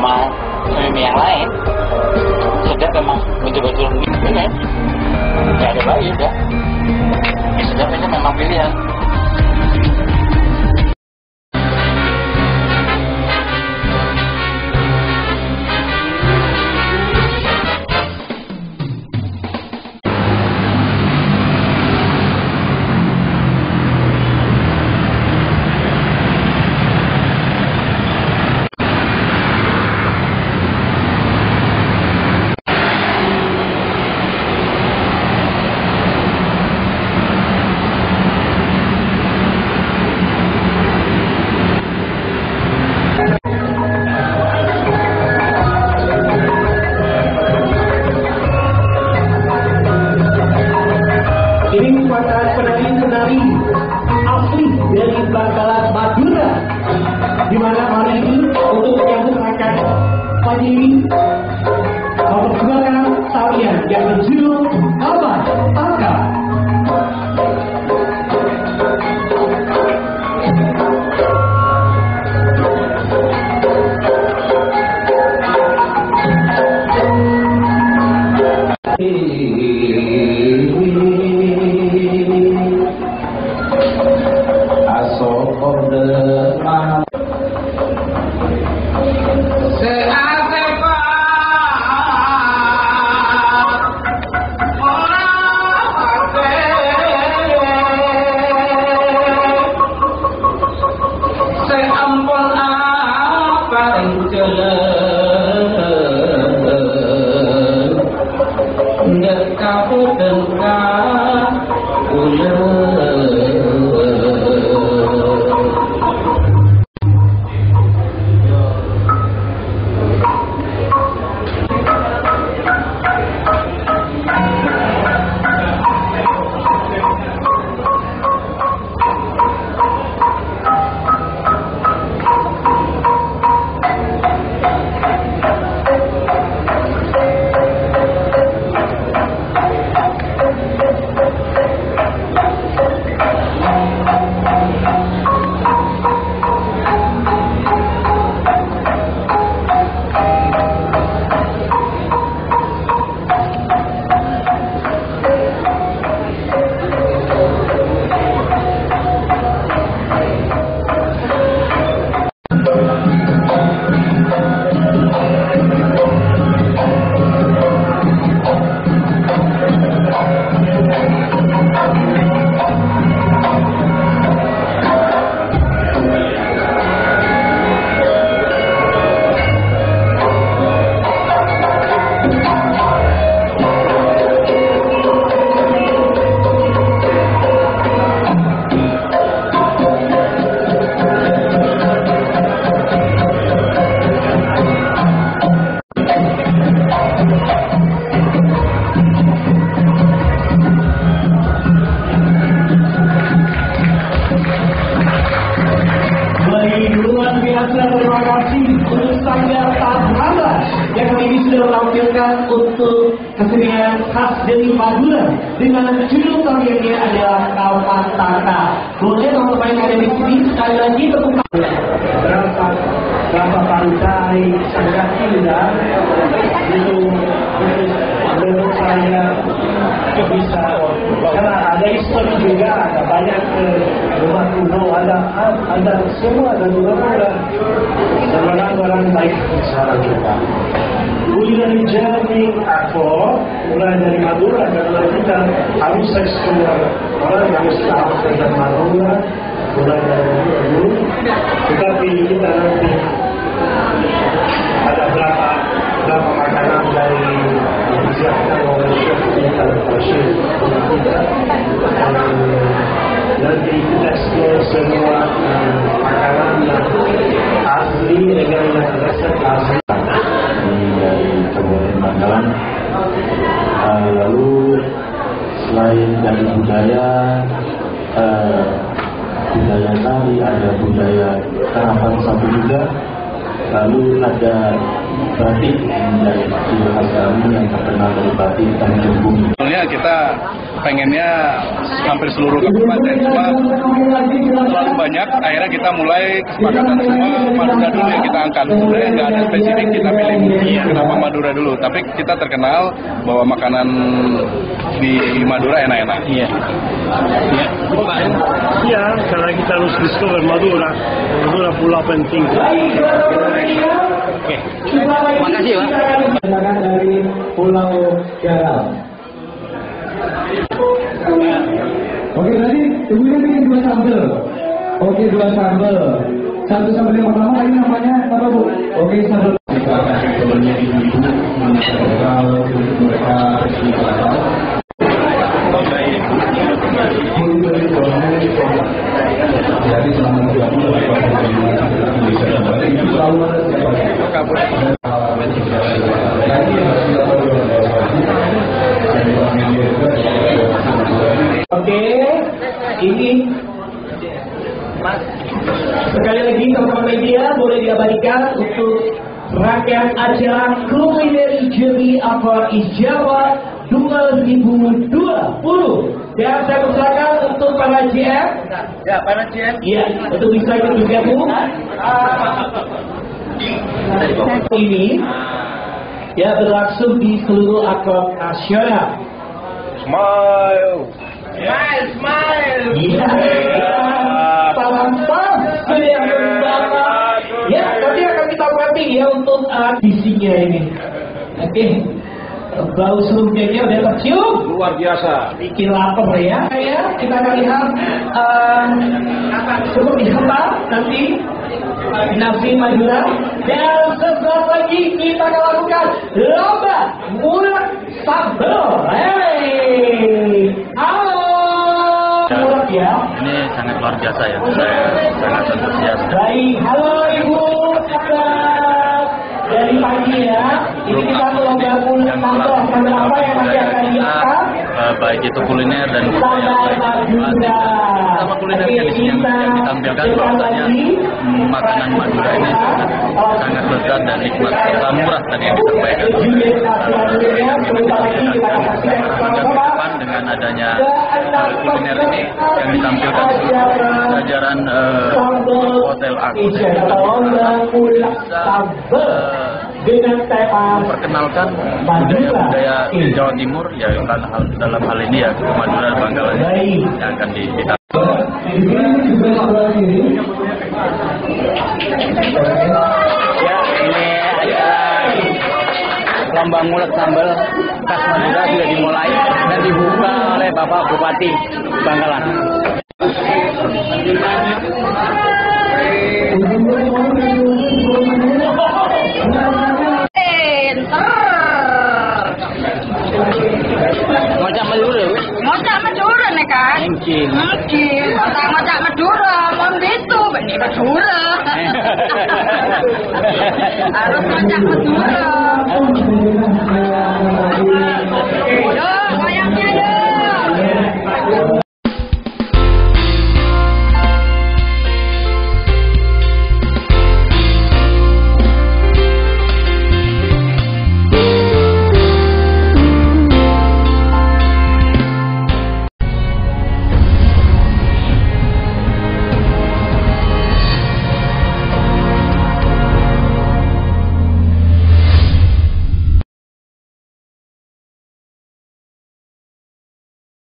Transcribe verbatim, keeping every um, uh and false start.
sama mie yang lain. Sedap memang betul-betul mie bener. Gak ada lagi udah. Mie sedap itu memang pilihan. Ini merupakan penari-penari asli dari Bangkalan Madura, di mana hari ini untuk menyambut akan pagi ini mempersembahkan tarian yang berjudul Abah Taka. Terima kasih untuk Sanggar Tabrala yang kali ini sudah menampilkan untuk kesenian khas dari Madura dengan judul tariannya adalah Abah Taka. Boleh teman-teman yang ada di sini sekali lagi tepuk tangan. Berapa berapa pantai sangat indah itu menurut saya bisa karena ada histori juga, ada banyak rumah kuno, ada ada semua, ada rumah-rumah dan orang-orang baik cara kita. Mulai dari aku, mulai dari Madura, karena kita harus ekspor orang harus tahu tentang Madura, mulai dari dulu. Tetapi kita nanti ada berapa berapa makanan dari disiapkan oleh chef kita chef kita. Nanti kita ekspor semua makanan yang asli dengan yang resep asli dari Kabupaten Bangkalan. Uh, lalu selain dari budaya uh, budaya tari, ada budaya karapan sapi juga. Lalu ada batik dari ciri khas kami yang terkenal dari batik Tanjung Bumi. Sebenarnya kita pengennya hampir seluruh kabupaten, cuma terlalu banyak, akhirnya kita mulai kesepakatan semua Madura dulu yang kita angkat. Sebenarnya nggak ada spesifik kita pilih kenapa Madura dulu, tapi kita terkenal bahwa makanan di Madura enak-enak. Iya. Iya. Iya, karena kita harus discover Madura. Madura pulau penting. Oke. Makasih, Pak. Kedatangan dari Pulau Garal. Oke, tadi ibunya bikin dua sambal. Oke, dua sambal. Satu sambal yang pertama lagi namanya apa, Bu? Oke, sambal. Kita akan sebelumnya ibu-ibu mencoba untuk mereka jadi selama dua puluh Indonesia dan Bali itu selalu ada Oke, ini Mas. Sekali lagi teman-teman media boleh diabadikan untuk rangkaian acara Culinary Journey Award East Jawa dua ribu dua puluh. Dan saya persilakan untuk para G M. Ya, para G M. Iya, untuk bisa ikut bergabung. Ini ya berlangsung di seluruh akun nasional. Smile. Smile, smile. Iya. Salam pas yang membawa. Ya, nanti akan kita perhati ya untuk uh, visinya ini. Oke. Okay. Bau serundengnya udah tercium. Luar biasa. Bikin lapar ya. Ya, kita akan lihat uh, seperti apa nanti nasi Madura. Dan sesaat lagi kita akan lakukan lomba mulak sambal. Hey, halo. Mulak ya. Ini sangat luar biasa ya. Saya sangat antusias. Baik, halo Ibu. Dari pagi ya, ini kita lomba mulak sambal. Sambal apa yang nanti akan diangkat? Baik itu kuliner dan budaya sama kuliner yang ditampilkan bahwasanya hmm, makanan Madura ini sangat sangat lezat dan nikmat serta murah tadi yang disampaikan. Harapan dengan adanya kuliner ini yang ditampilkan jajaran uh, hotel aku bisa uh, memperkenalkan budaya-budaya di Jawa Timur ya dalam hal ini ya Madura dan Bangkalan yang akan ditampilkan. Ya, ini acara lomba mulek sambal khas Madura sudah dimulai dan dibuka oleh Bapak Bupati Bangkalan. Ngocak Madura, ngocak Madura nih kan? Mungkin. Mungkin. Ngocak Madura, mau gitu, ini Madura. Harus ngocak Madura.